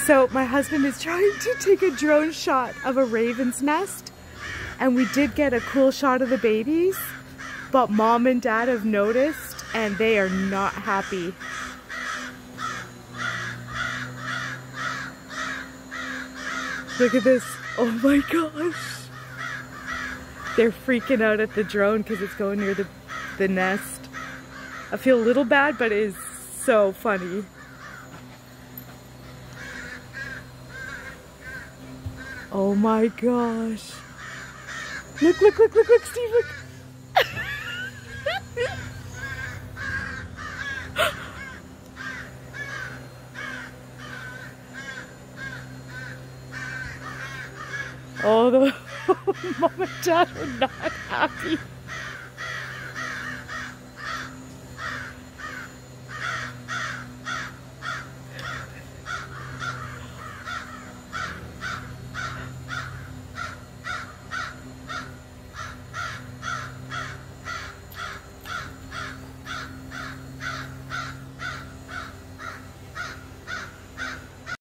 So my husband is trying to take a drone shot of a raven's nest, and we did get a cool shot of the babies, but mom and dad have noticed and they are not happy. Look at this. Oh my gosh. They're freaking out at the drone because it's going near the nest. I feel a little bad, but it is so funny. Oh my gosh. Look, look, look, look, look, Steve, look. Oh, the mom and dad are not happy.